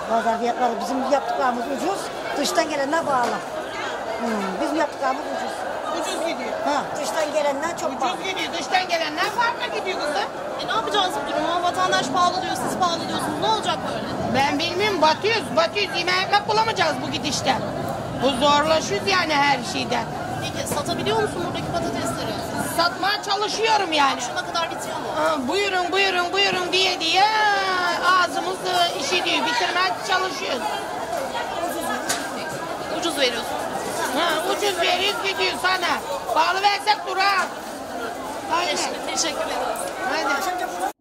Pazar fiyatları bizim yaptıklarımız ucuz, dıştan gelenler bağlı. Bizim yaptıklarımız ucuz. Ucuz gidiyor. Ha, dıştan gelenler çok pahalı. Ucuz gidiyor. Dıştan gelenler farklı gidiyor kızım. Ne yapacağız bu durumu? Vatandaş pahalı diyor, siz pahalı diyorsunuz. Ne olacak böyle? Ben bilmiyorum, batıyoruz. Yemek ekmek bulamayacağız bu gidişte. Bu zorlaşıyoruz yani her şeyden. Peki satabiliyor musun buradaki patatesleri? Satmaya çalışıyorum yani. Şuna kadar bitiyor mu? Buyurun diye ağzımız işitiyor. Bitirmeye çalışıyoruz. Ucuz veriyorsun. Ucuz veriyoruz gidiyor sana. Pahalı versek dur ha. Aynen. Teşekkür ederiz. Hadi.